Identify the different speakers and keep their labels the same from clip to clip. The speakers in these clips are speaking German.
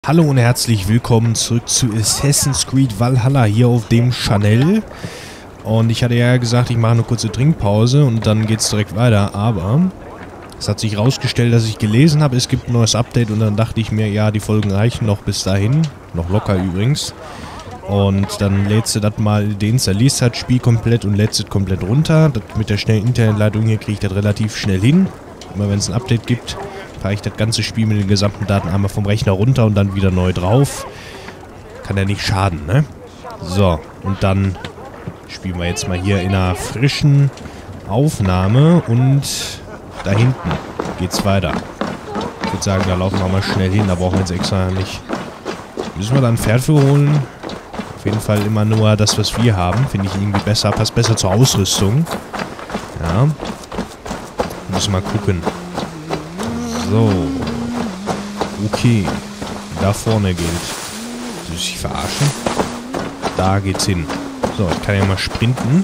Speaker 1: Hallo und herzlich willkommen zurück zu Assassin's Creed Valhalla hier auf dem Channel. Und ich hatte ja gesagt, ich mache eine kurze Trinkpause und dann geht's direkt weiter, aber es hat sich herausgestellt, dass ich gelesen habe, es gibt ein neues Update und dann dachte ich mir, ja, die Folgen reichen noch bis dahin, noch locker übrigens. Und dann lädst du das mal, deinstallierst das Spiel komplett und lädst es komplett runter. Das mit der schnellen Internetleitung hier kriege ich das relativ schnell hin. Immer wenn es ein Update gibt, fahre ich das ganze Spiel mit den gesamten Daten einmal vom Rechner runter und dann wieder neu drauf. Kann ja nicht schaden, ne? So, und dann spielen wir jetzt mal hier in einer frischen Aufnahme und da hinten geht's weiter. Ich würde sagen, da laufen wir mal schnell hin, da brauchen wir jetzt extra nicht. Müssen wir da ein Pferd für holen? Auf jeden Fall immer nur das, was wir haben. Finde ich irgendwie besser, passt besser zur Ausrüstung. Ja. Müssen wir mal gucken. So. Okay. Da vorne geht. Soll ich verarschen? Da geht's hin. So, ich kann ja mal sprinten.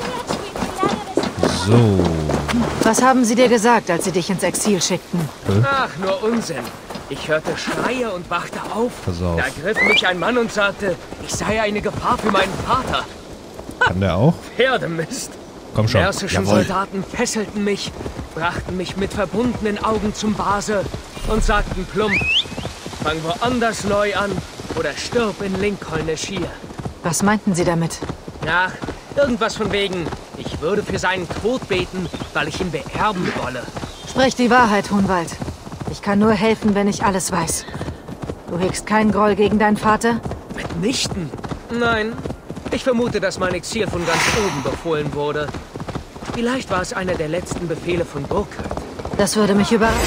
Speaker 1: So.
Speaker 2: Was haben sie dir gesagt, als sie dich ins Exil schickten?
Speaker 3: Ach, nur Unsinn. Ich hörte Schreie und wachte auf.
Speaker 1: Pass auf.
Speaker 3: Da griff mich ein Mann und sagte, ich sei eine Gefahr für meinen Vater.
Speaker 1: Kann der auch?
Speaker 3: Pferdemist.
Speaker 1: Komm schon.
Speaker 3: Persischen Soldaten fesselten mich, brachten mich mit verbundenen Augen zum Base und sagten plump, fang woanders neu an oder stirb in Lincolnshire.
Speaker 2: Was meinten sie damit?
Speaker 3: Ach, irgendwas von wegen, ich würde für seinen Tod beten, weil ich ihn beerben wolle.
Speaker 2: Sprich die Wahrheit, Hunwald. Ich kann nur helfen, wenn ich alles weiß. Du hegst keinen Groll gegen deinen Vater?
Speaker 3: Mitnichten. Nein, ich vermute, dass mein Exil von ganz oben befohlen wurde. Vielleicht war es einer der letzten Befehle von Burkhardt.
Speaker 2: Das würde mich überraschen.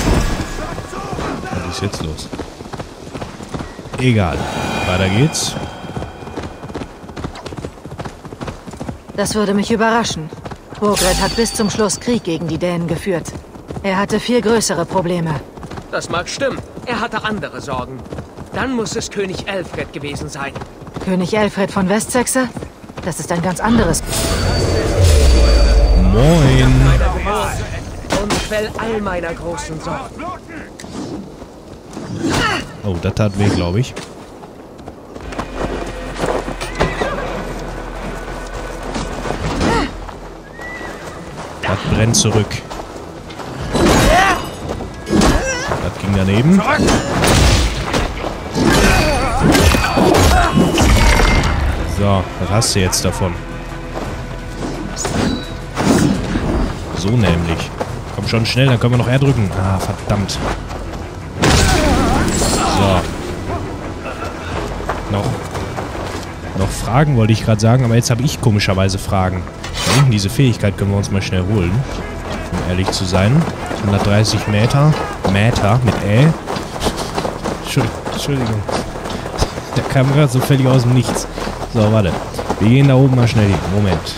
Speaker 1: Was ist jetzt los? Egal. Weiter geht's.
Speaker 2: Das würde mich überraschen. Burkhardt hat bis zum Schluss Krieg gegen die Dänen geführt. Er hatte viel größere Probleme.
Speaker 3: Das mag stimmen. Er hatte andere Sorgen. Dann muss es König Alfred gewesen sein.
Speaker 2: König Alfred von Westsaxe? Das ist ein ganz anderes.
Speaker 1: Moin.
Speaker 3: Meiner Geburt und Quell all meiner großen Sorgen.
Speaker 1: Oh, das tat weh, glaube ich. Das brennt zurück. Das ging daneben. So, was hast du jetzt davon? So nämlich. Komm schon schnell, dann können wir noch R drücken. Ah, verdammt. So. Noch Fragen wollte ich gerade sagen, aber jetzt habe ich komischerweise Fragen. Da hinten diese Fähigkeit können wir uns mal schnell holen. Um ehrlich zu sein. 130 Meter. Meter mit Ä. Entschuldigung. Der kam gerade so völlig aus dem Nichts. So, warte. Wir gehen da oben mal schnell hin. Moment.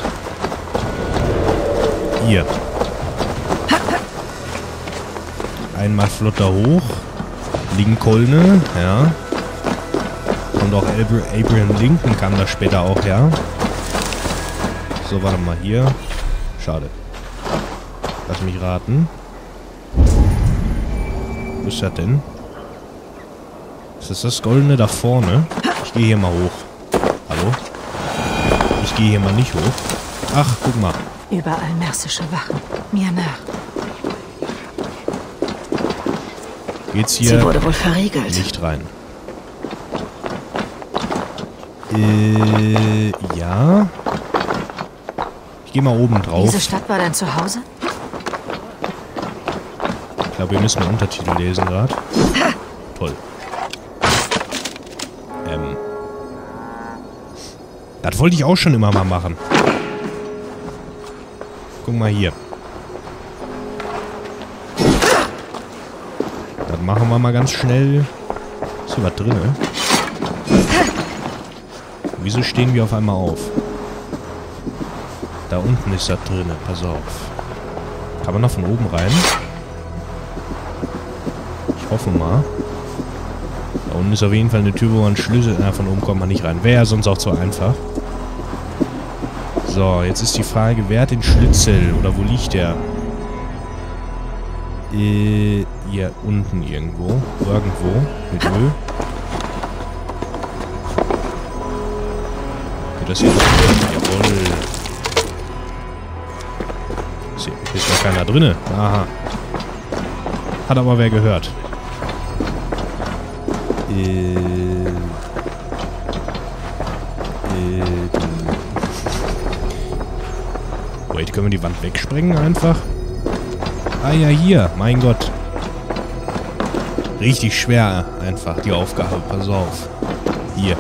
Speaker 1: Hier. Einmal flotter hoch. Lincoln, ja. Und auch Abraham Lincoln kam da später auch, ja. So, warte mal hier. Schade. Lass mich raten. Wo ist das denn? Ist das Goldene da vorne? Ich gehe hier mal hoch. Hallo? Ich gehe hier mal nicht hoch. Ach, guck mal.
Speaker 2: Überall mersische Wachen. Mir nach.
Speaker 1: Geht's hier
Speaker 2: Sie wurde wohl verriegelt.
Speaker 1: nicht rein. Ja. Ich gehe mal oben drauf.
Speaker 2: Diese Stadt war dein Zuhause?
Speaker 1: Ich glaube, wir müssen einen Untertitel lesen gerade. Toll. Das wollte ich auch schon immer mal machen. Guck mal hier. Das machen wir mal ganz schnell. Ist hier was drin, ne? Wieso stehen wir auf einmal auf? Da unten ist das drin. Pass auf. Kann man noch von oben rein? Ich hoffe mal. Da unten ist auf jeden Fall eine Tür, wo man Schlüssel... Na, von oben kommt man nicht rein. Wäre ja sonst auch zu einfach. So, jetzt ist die Frage, wer hat den Schlüssel? Oder wo liegt der? Hier unten irgendwo. Irgendwo. Mit Öl. Wird das hier noch? Jawohl. Hier ist noch keiner drinne. Aha. Hat aber wer gehört. Wait, können wir die Wand wegsprengen einfach? Ah ja, hier. Mein Gott. Richtig schwer einfach, die Aufgabe. Pass auf. Hier.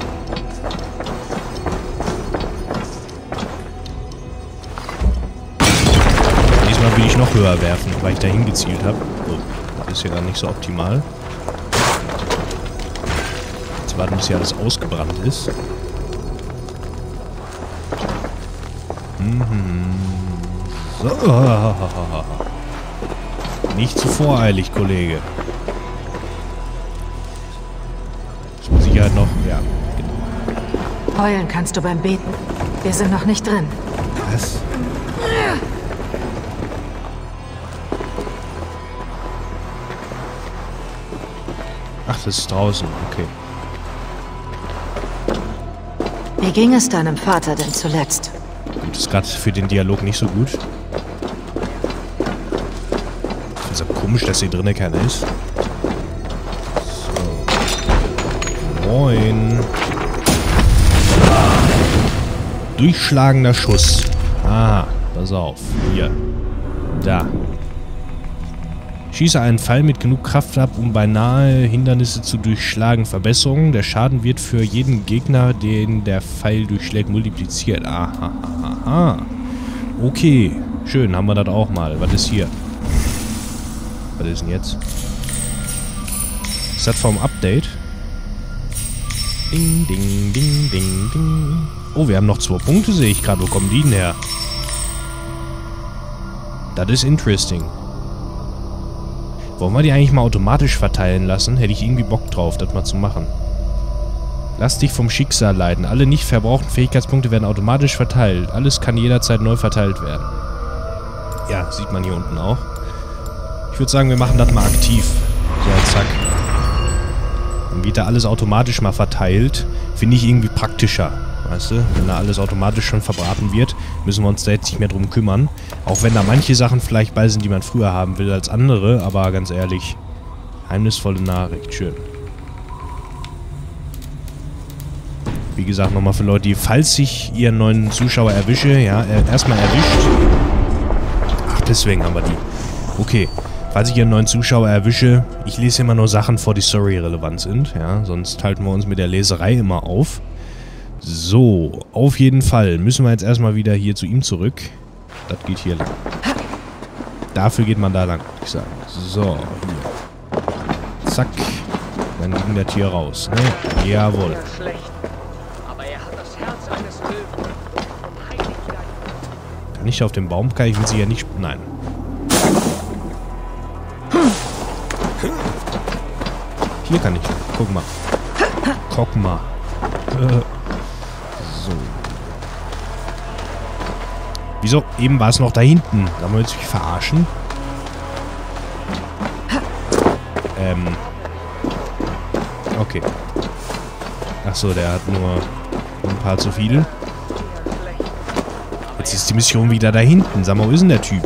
Speaker 1: Diesmal will ich noch höher werfen, weil ich dahin gezielt habe. Oh, das ist ja gar nicht so optimal. Jetzt warten, bis hier alles ausgebrannt ist. So. Nicht zu voreilig, Kollege. Ist mit Sicherheit noch... Ja, genau.
Speaker 2: Heulen kannst du beim Beten. Wir sind noch nicht drin.
Speaker 1: Was? Ach, das ist draußen. Okay.
Speaker 2: Wie ging es deinem Vater denn zuletzt?
Speaker 1: Gut, ist gerade für den Dialog nicht so gut. Ich finde es ja komisch, dass hier drinnen keiner ist. So. Moin. Durchschlagender Schuss. Aha, pass auf. Hier. Da. Schieße einen Pfeil mit genug Kraft ab, um beinahe Hindernisse zu durchschlagen. Verbesserung. Der Schaden wird für jeden Gegner, den der Pfeil durchschlägt, multipliziert. Aha, aha. Okay. Schön, haben wir das auch mal. Was ist hier? Was ist denn jetzt? Ist das vom Update? Ding, ding, ding, ding, ding. Oh, wir haben noch 2 Punkte, sehe ich gerade. Wo kommen die denn her? Das ist interesting. Wollen wir die eigentlich mal automatisch verteilen lassen? Hätte ich irgendwie Bock drauf, das mal zu machen. Lass dich vom Schicksal leiten. Alle nicht verbrauchten Fähigkeitspunkte werden automatisch verteilt. Alles kann jederzeit neu verteilt werden. Ja, sieht man hier unten auch. Ich würde sagen, wir machen das mal aktiv. So, zack. Dann wird da alles automatisch mal verteilt. Finde ich irgendwie praktischer. Weißt du? Wenn da alles automatisch schon verbraten wird, müssen wir uns da jetzt nicht mehr drum kümmern. Auch wenn da manche Sachen vielleicht bei sind, die man früher haben will als andere. Aber ganz ehrlich, geheimnisvolle Nachricht. Schön. Wie gesagt, nochmal für Leute, die, falls ich ihren neuen Zuschauer erwische, ja, erstmal erwischt. Ach, deswegen haben wir die. Okay. Falls ich ihren neuen Zuschauer erwische, ich lese immer nur Sachen vor, die Story-relevant sind. Ja, sonst halten wir uns mit der Leserei immer auf. So, auf jeden Fall müssen wir jetzt erstmal wieder hier zu ihm zurück. Das geht hier lang. Dafür geht man da lang, würde ich sagen. So, hier. Zack. Dann ging das hier raus, ne? Jawohl. Kann ich auf dem Baum? Kann ich will sie ja nicht... Nein. Hier kann ich. Guck mal. Guck mal. So. Wieso? Eben war es noch da hinten. Da wollen wir uns mich verarschen. Okay. Achso, der hat nur ein paar zu viel. Jetzt ist die Mission wieder da hinten. Sag mal, wo ist denn der Typ?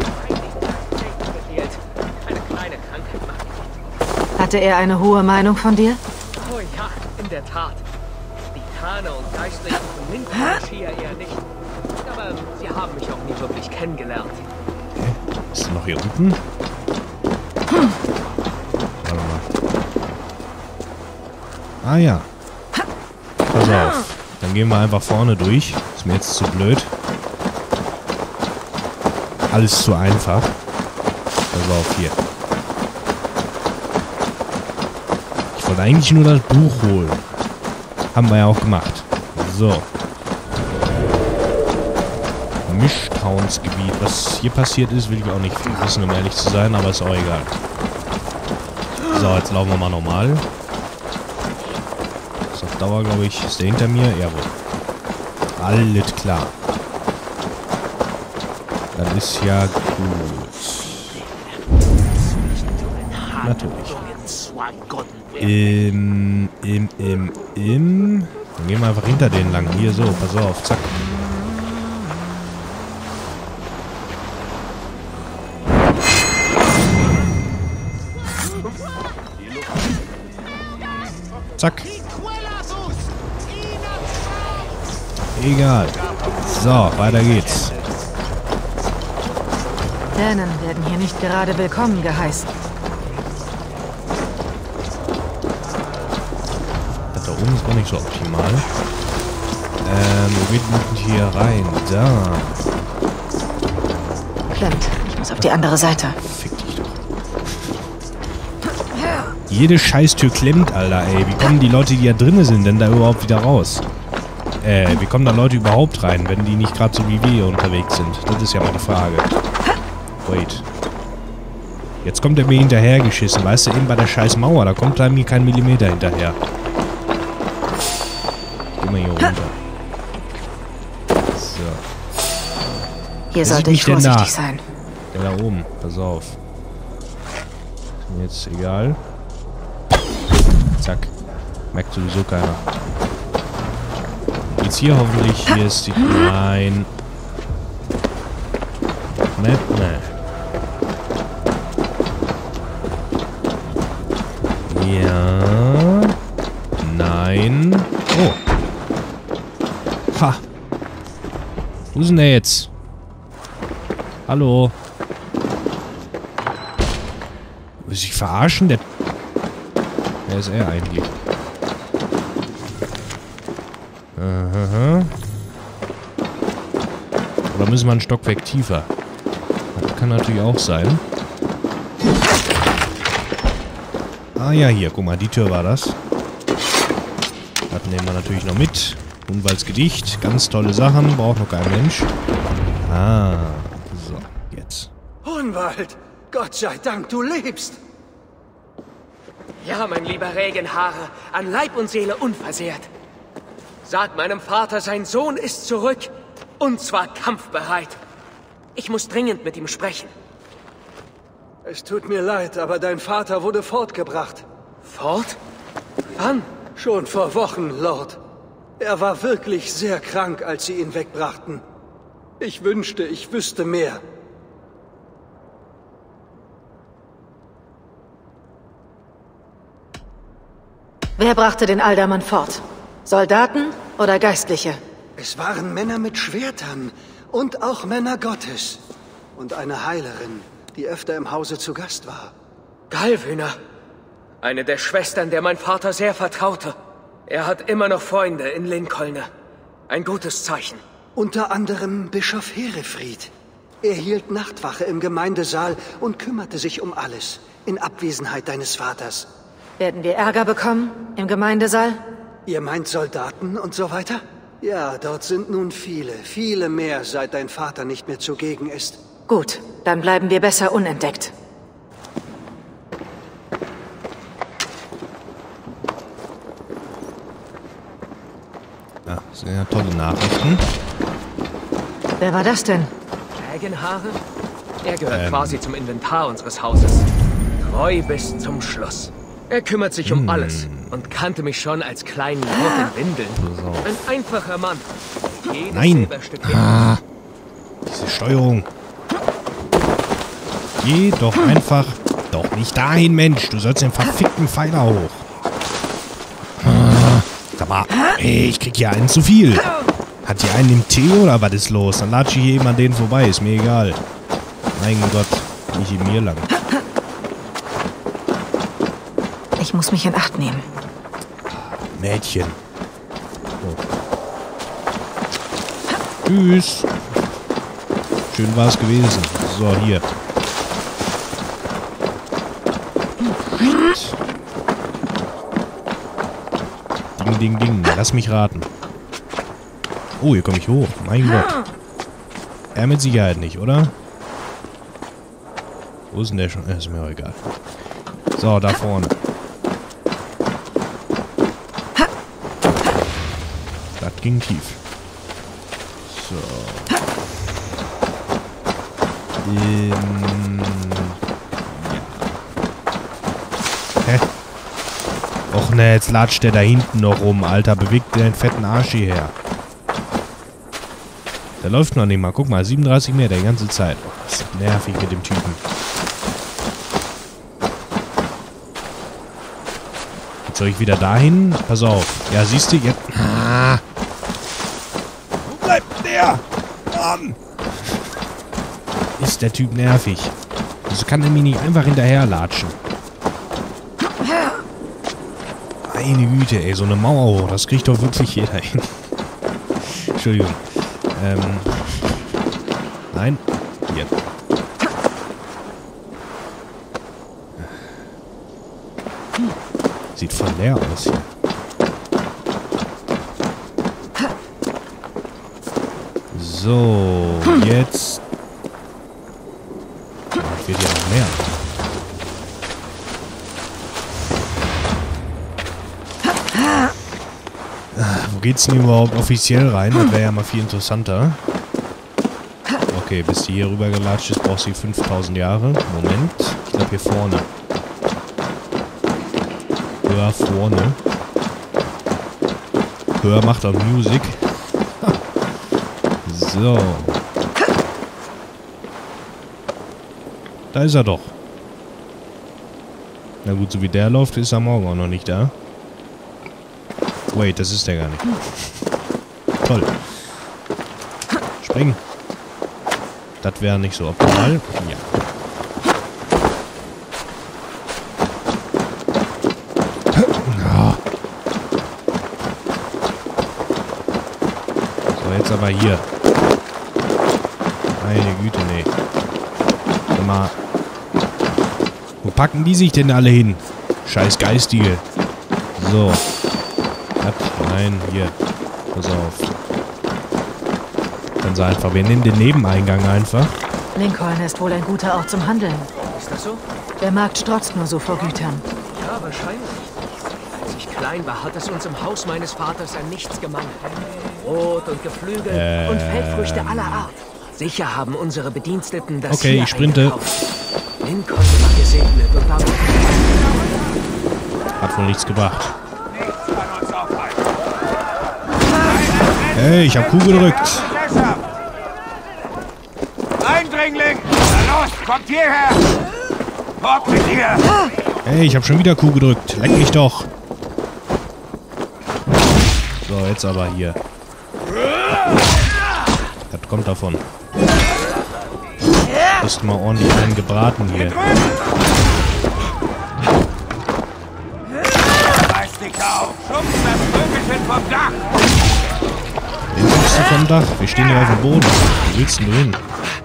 Speaker 2: Hatte er eine hohe Meinung von dir?
Speaker 3: Oh ja, in der Tat. Die Tane und Geistlichen von Lincoln schier eher nicht. Aber sie haben mich auch nie wirklich kennengelernt.
Speaker 1: Okay. Ist er noch hier unten? Warte mal. Ah ja. Pass auf. Dann gehen wir einfach vorne durch. Ist mir jetzt zu blöd. Alles zu einfach. Pass auf, hier. Ich wollte eigentlich nur das Buch holen. Haben wir ja auch gemacht. So. Mischtownsgebiet. Was hier passiert ist, will ich auch nicht wissen, um ehrlich zu sein, aber ist auch egal. So, jetzt laufen wir mal normal. Ist auf Dauer, glaube ich. Ist der hinter mir? Jawohl. Alles klar. Das ist ja gut. Natürlich. Dann gehen wir einfach hinter denen lang. Hier so, pass auf, zack. Zack. Egal. So, weiter geht's.
Speaker 2: Dänen werden hier nicht gerade willkommen geheißen.
Speaker 1: Das da oben ist auch nicht so optimal. Wo geht man hier rein? Da.
Speaker 2: Klemmt. Ich muss auf die andere Seite.
Speaker 1: Fick dich doch. Jede Scheißtür klemmt, Alter, ey. Wie kommen die Leute, die da drinnen sind, denn da überhaupt wieder raus? Wie kommen da Leute überhaupt rein, wenn die nicht gerade so wie wir hier unterwegs sind? Das ist ja mal die Frage. Wait. Jetzt kommt er mir hinterhergeschissen. Weißt du, eben bei der scheiß Mauer, da kommt er mir kein Millimeter hinterher. Geh mal hier runter. So.
Speaker 2: Hier sollte ich vorsichtig sein.
Speaker 1: Der da oben, pass auf. Jetzt egal. Zack. Merkt sowieso keiner. Jetzt hier hoffentlich. Hier ist die... Nein. Ne. Ja. Nein. Oh. Ha. Wo ist denn der jetzt? Hallo. Will sich verarschen? Wer ist er eigentlich? Aha. Oder müssen wir einen Stockwerk tiefer? Das kann natürlich auch sein. Ah ja, hier, guck mal, die Tür war das. Das nehmen wir natürlich noch mit. Unwaldsgedicht, ganz tolle Sachen, braucht noch kein Mensch. Ah, so, jetzt.
Speaker 4: Unwald, Gott sei Dank, du lebst.
Speaker 3: Ja, mein lieber Regenhaare, an Leib und Seele unversehrt. Sag meinem Vater, sein Sohn ist zurück. Und zwar kampfbereit. Ich muss dringend mit ihm sprechen.
Speaker 4: Es tut mir leid, aber dein Vater wurde fortgebracht.
Speaker 3: Fort? Wann?
Speaker 4: Schon vor Wochen, Lord. Er war wirklich sehr krank, als sie ihn wegbrachten. Ich wünschte, ich wüsste mehr.
Speaker 2: Wer brachte den Aldermann fort? Soldaten oder Geistliche?
Speaker 4: Es waren Männer mit Schwertern und auch Männer Gottes. Und eine Heilerin, die öfter im Hause zu Gast war.
Speaker 3: Galvüner. Eine der Schwestern, der mein Vater sehr vertraute. Er hat immer noch Freunde in Lincoln. Ein gutes Zeichen.
Speaker 4: Unter anderem Bischof Herefried. Er hielt Nachtwache im Gemeindesaal und kümmerte sich um alles, in Abwesenheit deines Vaters.
Speaker 2: Werden wir Ärger bekommen im Gemeindesaal?
Speaker 4: Ihr meint Soldaten und so weiter? Ja, dort sind nun viele, viele mehr, seit dein Vater nicht mehr zugegen ist.
Speaker 2: Gut, dann bleiben wir besser unentdeckt.
Speaker 1: Ja, das sind ja tolle Nachrichten.
Speaker 2: Wer war das denn?
Speaker 3: Regenhaare? Er gehört quasi zum Inventar unseres Hauses. Treu bis zum Schluss. Er kümmert sich um alles und kannte mich schon als kleinen Lord in Windeln. Ein einfacher Mann. Jedes Silberstück
Speaker 1: Diese Steuerung. Geh doch einfach... Doch nicht dahin, Mensch. Du sollst den verfickten Pfeiler hoch. Sag mal, ey, ich krieg hier einen zu viel. Hat hier einen im Tee oder was ist los? Dann latsche ich hier eben an denen vorbei. Ist mir egal. Mein Gott, nicht in mir lang.
Speaker 2: Ich muss mich in Acht nehmen.
Speaker 1: Mädchen. Oh. Tschüss. Schön war es gewesen. So, hier. Ding, ding, ding. Lass mich raten. Oh, hier komme ich hoch. Mein Gott. Er mit Sicherheit nicht, oder? Wo ist denn der schon? Ist mir auch egal. So, da vorne. Das ging tief. So. Ja. Hä? Och ne, jetzt latscht der da hinten noch rum, Alter. Bewegt den fetten Arsch hierher. Der läuft noch nicht mal. Guck mal, 37 Meter die ganze Zeit. Oh, das ist nervig mit dem Typen. Jetzt soll ich wieder dahin? Pass auf. Ja, siehst du, jetzt... Ah. Wo bleibt der? Mann. Ist der Typ nervig. Also kann er mich nicht einfach hinterherlatschen. Meine Güte, ey, so eine Mauer hoch, das kriegt doch wirklich jeder hin. Entschuldigung. Nein. Hier. Sieht voll leer aus hier. So, jetzt... Wird ja noch mehr. Wo geht's denn überhaupt offiziell rein? Das wäre ja mal viel interessanter. Okay, bis die hier rüber gelatscht ist, braucht sie 5000 Jahre. Moment. Ich glaube hier vorne. Höher vorne. Höher macht auch Musik. So. Da ist er doch. Na gut, so wie der läuft, ist er morgen auch noch nicht da. Wait, das ist der gar nicht. Toll. Springen. Das wäre nicht so optimal. Ja. So, jetzt aber hier. Meine Güte, nee. Sag mal. Wo packen die sich denn alle hin? Scheiß Geistige. So. Nein, hier. Pass auf. Ganz einfach. Wir nehmen den Nebeneingang einfach.
Speaker 2: Lincoln ist wohl ein guter Ort zum Handeln.
Speaker 3: Ist das so?
Speaker 2: Der Markt strotzt nur so vor Gütern.
Speaker 3: Ja, wahrscheinlich. Als ich klein war, hat es uns im Haus meines Vaters an nichts gemangelt. Brot und Geflügel und Feldfrüchte aller Art. Sicher haben unsere Bediensteten das
Speaker 1: okay,
Speaker 3: hier
Speaker 1: ich sprinte.
Speaker 3: eingekauft. Lincoln war gesegnet und damit...
Speaker 1: Hat wohl nichts gebracht. Hey, ich hab Kuh gedrückt.
Speaker 5: Eindringling! Na los, kommt hierher! Fort mit dir!
Speaker 1: Hey, ich hab schon wieder Kuh gedrückt. Leck mich doch. So, jetzt aber hier. Das kommt davon. Ist mal ordentlich einen gebraten hier.
Speaker 5: Reiß dich auf! Schubst das Vögelchen vom Dach!
Speaker 1: Den schubst du vom Dach. Wir stehen hier auf dem Boden. Wo willst du denn hin?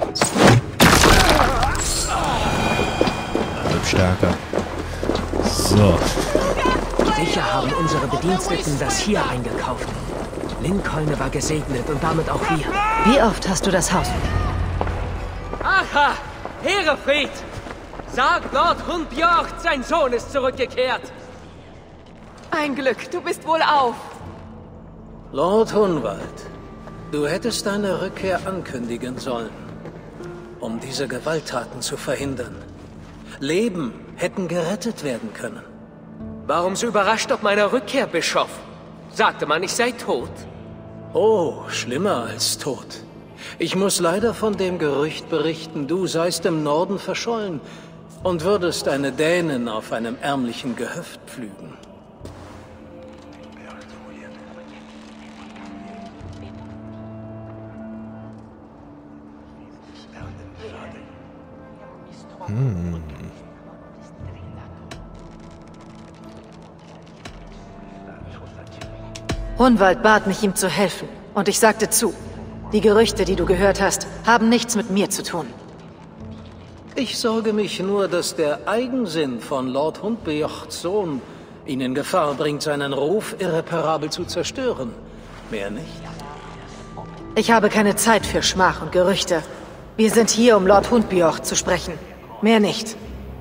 Speaker 1: Stärker. So.
Speaker 3: Sicher haben unsere Bediensteten das hier eingekauft. Lincoln war gesegnet und damit auch wir.
Speaker 2: Wie oft hast du das Haus?
Speaker 3: Aha! Herefried! Sagt Lord Hundbjörg, sein Sohn ist zurückgekehrt.
Speaker 6: Ein Glück, du bist wohl auf.
Speaker 7: Lord Hunwald, du hättest deine Rückkehr ankündigen sollen, um diese Gewalttaten zu verhindern. Leben hätten gerettet werden können.
Speaker 3: Warum so überrascht ob meiner Rückkehr, Bischof? Sagte man, ich sei tot?
Speaker 7: Oh, schlimmer als tot. Ich muss leider von dem Gerücht berichten, du seist im Norden verschollen und würdest eine Dänin auf einem ärmlichen Gehöft pflügen.
Speaker 2: Hunwald bat mich, ihm zu helfen. Und ich sagte zu. Die Gerüchte, die du gehört hast, haben nichts mit mir zu tun.
Speaker 7: Ich sorge mich nur, dass der Eigensinn von Lord Hundbjörgs Sohn ihn in Gefahr bringt, seinen Ruf irreparabel zu zerstören. Mehr nicht.
Speaker 2: Ich habe keine Zeit für Schmach und Gerüchte. Wir sind hier, um Lord Hundbjörg zu sprechen. Mehr nicht.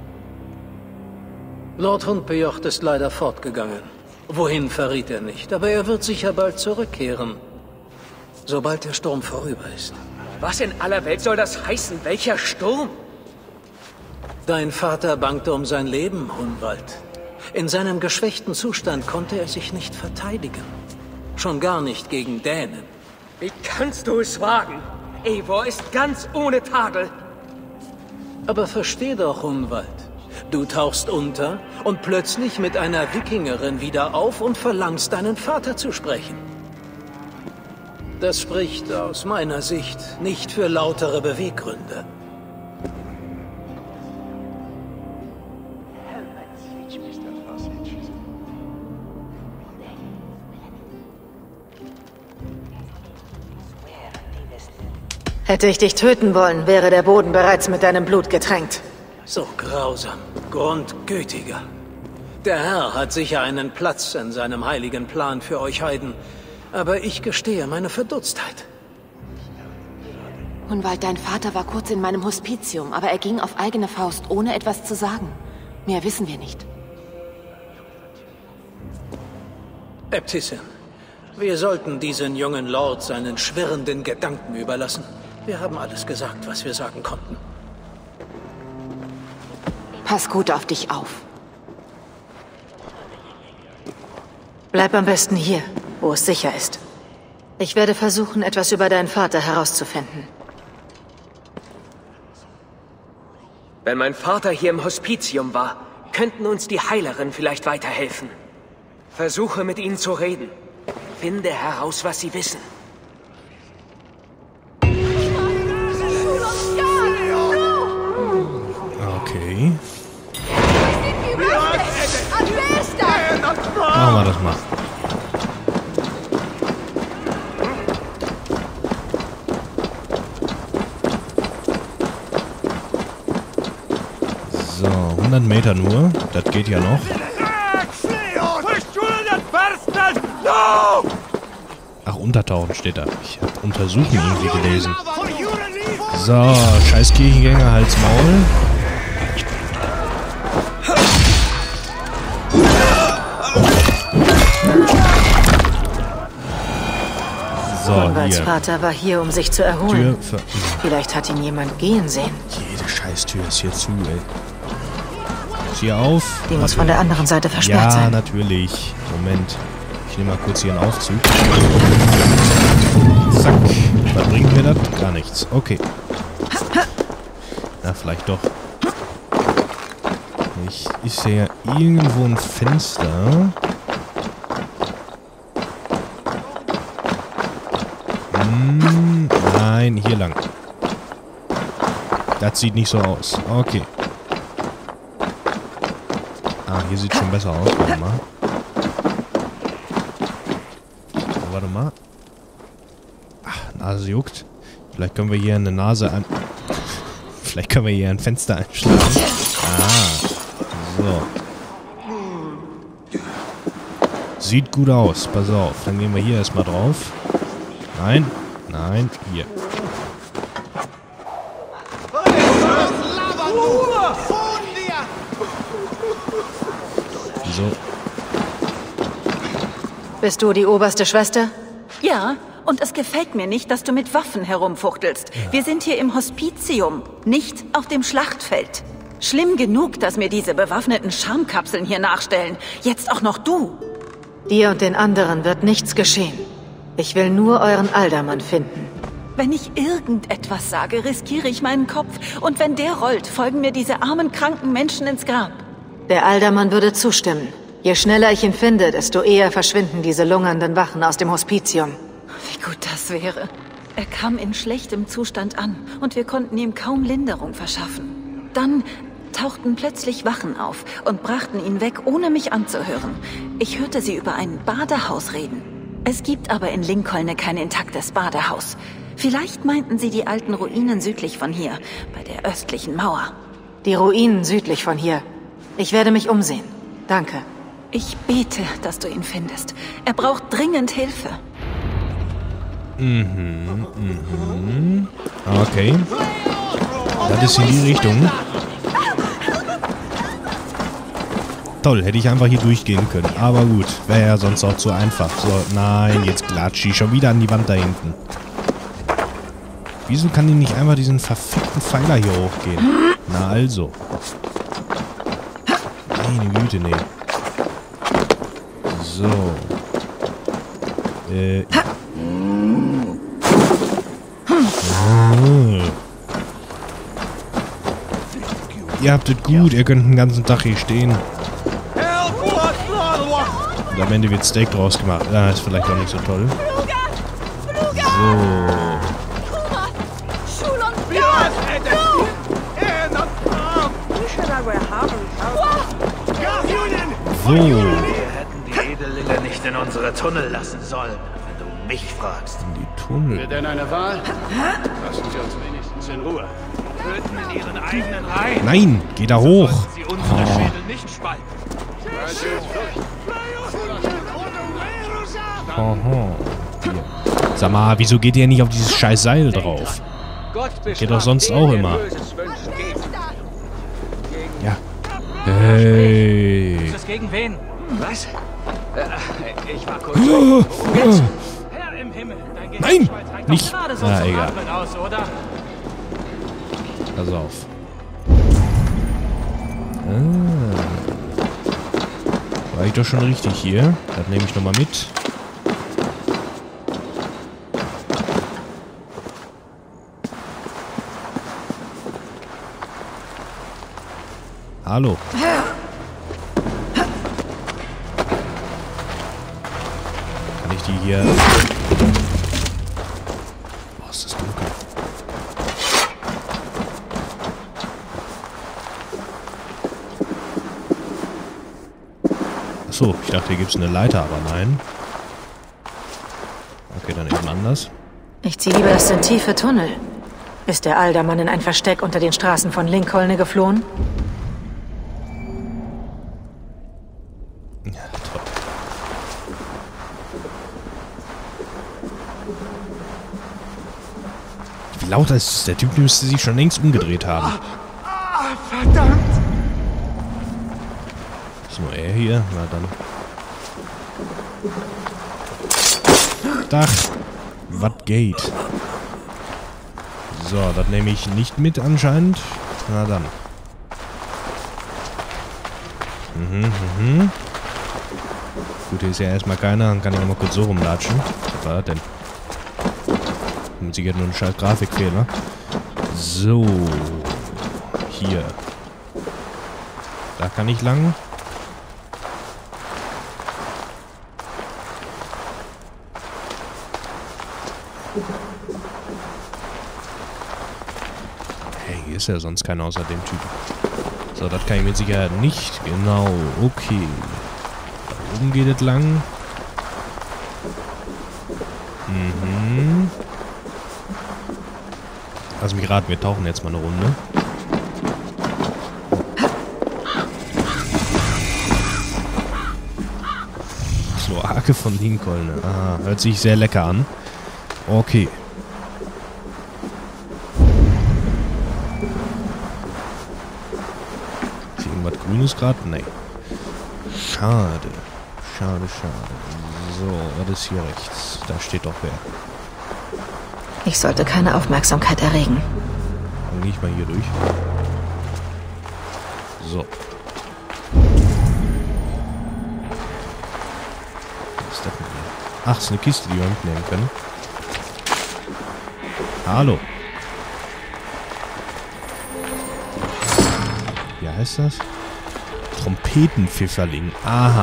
Speaker 7: Lord Hundbjörg ist leider fortgegangen. Wohin verriet er nicht, aber er wird sicher bald zurückkehren. Sobald der Sturm vorüber ist.
Speaker 3: Was in aller Welt soll das heißen? Welcher Sturm?
Speaker 7: Dein Vater bangte um sein Leben, Hunwald. In seinem geschwächten Zustand konnte er sich nicht verteidigen. Schon gar nicht gegen Dänen.
Speaker 3: Wie kannst du es wagen? Eivor ist ganz ohne Tadel.
Speaker 7: Aber versteh doch, Hunwald. Du tauchst unter und plötzlich mit einer Wikingerin wieder auf und verlangst, deinen Vater zu sprechen. Das spricht aus meiner Sicht nicht für lautere Beweggründe.
Speaker 2: Hätte ich dich töten wollen, wäre der Boden bereits mit deinem Blut getränkt.
Speaker 7: So grausam, grundgütiger. Der Herr hat sicher einen Platz in seinem heiligen Plan für euch Heiden. Aber ich gestehe meine Verdutztheit.
Speaker 8: Hunwald, dein Vater war kurz in meinem Hospitium, aber er ging auf eigene Faust, ohne etwas zu sagen. Mehr wissen wir nicht.
Speaker 7: Äbtissin, wir sollten diesen jungen Lord seinen schwirrenden Gedanken überlassen. Wir haben alles gesagt, was wir sagen konnten.
Speaker 8: Pass gut auf dich auf.
Speaker 2: Bleib am besten hier, wo es sicher ist. Ich werde versuchen, etwas über deinen Vater herauszufinden.
Speaker 3: Wenn mein Vater hier im Hospitium war, könnten uns die Heilerinnen vielleicht weiterhelfen. Versuche mit ihnen zu reden. Finde heraus, was sie wissen.
Speaker 1: Okay. Machen wir das mal. So, 100 Meter nur. Das geht ja noch. Ach, untertauchen steht da. Ich habe untersuchen irgendwie gelesen. So, scheiß Kirchengänger, Hals, Maul.
Speaker 2: Hunwalds Vater war hier, um sich zu erholen. Vielleicht hat ihn jemand gehen sehen.
Speaker 1: Jede Scheißtür ist hier zu, ey. Ist hier auf?
Speaker 2: Die muss von der anderen Seite versperrt sein.
Speaker 1: Ja, natürlich. Moment. Ich nehme mal kurz hier einen Aufzug. Zack. Was bringt mir das? Gar nichts. Okay. Na, vielleicht doch. Ich sehe irgendwo ein Fenster. Nein, hier lang. Das sieht nicht so aus. Okay. Ah, hier sieht schon besser aus. Warte mal. Oh, warte mal. Ach, Nase juckt. Vielleicht können wir hier eine Nase an... Vielleicht können wir hier ein Fenster einschlagen. Ah. So. Sieht gut aus. Pass auf. Dann gehen wir hier erstmal drauf. Nein. Nein. Hier. So.
Speaker 2: Bist du die oberste Schwester?
Speaker 9: Ja, und es gefällt mir nicht, dass du mit Waffen herumfuchtelst. Wir sind hier im Hospitium, nicht auf dem Schlachtfeld. Schlimm genug, dass mir diese bewaffneten Schamkapseln hier nachstellen. Jetzt auch noch du.
Speaker 2: Dir und den anderen wird nichts geschehen. Ich will nur euren Aldermann finden.
Speaker 9: Wenn ich irgendetwas sage, riskiere ich meinen Kopf. Und wenn der rollt, folgen mir diese armen, kranken Menschen ins Grab.
Speaker 2: Der Aldermann würde zustimmen. Je schneller ich ihn finde, desto eher verschwinden diese lungernden Wachen aus dem Hospitium.
Speaker 9: Wie gut das wäre. Er kam in schlechtem Zustand an und wir konnten ihm kaum Linderung verschaffen. Dann tauchten plötzlich Wachen auf und brachten ihn weg, ohne mich anzuhören. Ich hörte sie über ein Badehaus reden. Es gibt aber in Lincoln kein intaktes Badehaus. Vielleicht meinten sie die alten Ruinen südlich von hier, bei der östlichen Mauer.
Speaker 2: Die Ruinen südlich von hier. Ich werde mich umsehen. Danke.
Speaker 9: Ich bete, dass du ihn findest. Er braucht dringend Hilfe.
Speaker 1: Okay. Das ist in die Richtung. Toll, hätte ich einfach hier durchgehen können. Aber gut, wäre ja sonst auch zu einfach. So, nein, jetzt klatscht die schon wieder an die Wand da hinten. Wieso kann die nicht einfach diesen verfickten Pfeiler hier hochgehen? Na also. Meine Güte, nee. So. Ihr habt es gut, ihr könnt den ganzen Tag hier stehen. Und am Ende wird Steak draus gemacht. Ja, ist vielleicht auch nicht so toll. So. So.
Speaker 5: Wir hätten die Edellinge nicht in unsere Tunnel lassen sollen, wenn du mich fragst.
Speaker 1: In die Tunnel.
Speaker 10: Wir denn eine Wahl? Lassen Sie uns wenigstens in Ruhe.
Speaker 5: Töten in ihren eigenen Reihen.
Speaker 1: Nein, geh da hoch.
Speaker 5: Sie unsere Schädel nicht spalten.
Speaker 1: Aha. Sag mal, wieso geht ihr nicht auf dieses scheiß Seil drauf? Geht doch sonst auch immer. Ja. Hey.
Speaker 3: Gegen wen? Was? Ich war kurz.
Speaker 5: Herr im Himmel, dein
Speaker 1: Nein! Nicht.
Speaker 5: Na,
Speaker 1: egal.
Speaker 5: aus, oder?
Speaker 1: Pass auf. War ich doch schon richtig hier. Das nehme ich nochmal mit. Hallo. Kann ich die hier... Oh, ist das dunkel. Achso, ich dachte, hier gibt es eine Leiter, aber nein. Okay, dann eben anders.
Speaker 2: Ich ziehe lieber das sind tiefe Tunnel. Ist der Aldermann in ein Versteck unter den Straßen von Lincoln geflohen?
Speaker 1: Ja, toll. Wie laut ist es? Der Typ müsste sich schon längst umgedreht haben.
Speaker 5: Verdammt!
Speaker 1: Ist nur er hier? Na dann. Dach. Was geht? So, das nehme ich nicht mit anscheinend. Na dann. Gut, hier ist ja erstmal keiner. Dann kann ich auch mal kurz so rumlatschen. Was war das denn? Mit Sicherheit nur ein scheiß Grafikfehler. So. Hier. Da kann ich lang. Hey, hier ist ja sonst keiner außer dem Typen. So, das kann ich mit Sicherheit nicht. Genau, okay. Da oben geht es lang. Lass mich raten, wir tauchen jetzt mal eine Runde. Kloake von Lincoln. Ah, hört sich sehr lecker an. Okay. Ist hier irgendwas Grünes gerade? Nee. Schade. Schade, schade. So, was ist hier rechts? Da steht doch wer.
Speaker 2: Ich sollte keine Aufmerksamkeit erregen.
Speaker 1: Dann gehe ich mal hier durch. So. Was ist das denn hier? Ach, ist eine Kiste, die wir mitnehmen können. Hallo. Wie heißt das? Trompetenpfifferling. Aha.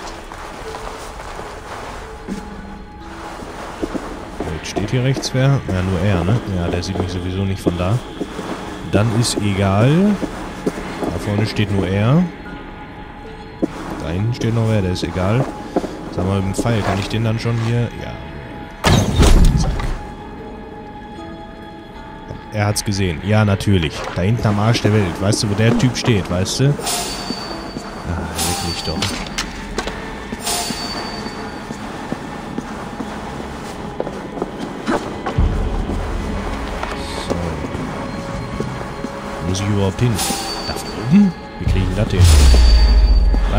Speaker 1: Jetzt steht hier rechts wer? Ja, nur er, ne? Ja, der sieht mich sowieso nicht von da. Dann ist egal. Da vorne steht nur er. Da hinten steht noch wer, der ist egal. Sag mal, mit dem Pfeil, kann ich den dann schon hier... Ja. Zack. Er hat's gesehen. Ja, natürlich. Da hinten am Arsch der Welt. Weißt du, wo der Typ steht, weißt du? Ah, leg mich doch. So. Wo muss ich überhaupt hin? Da oben? Wie kriege ich denn das hin? Was?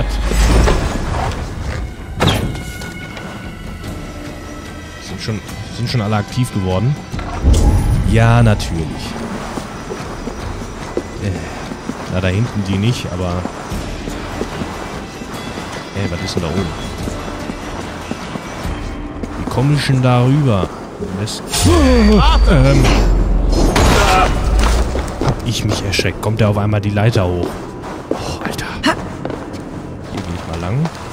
Speaker 1: Sind schon alle aktiv geworden? Ja, natürlich. Na, da hinten die nicht, aber... Hey, was ist denn da oben? komme ich denn da rüber? Hab ich mich erschreckt. Kommt der auf einmal die Leiter hoch. Oh, Alter. Hier gehe ich mal lang.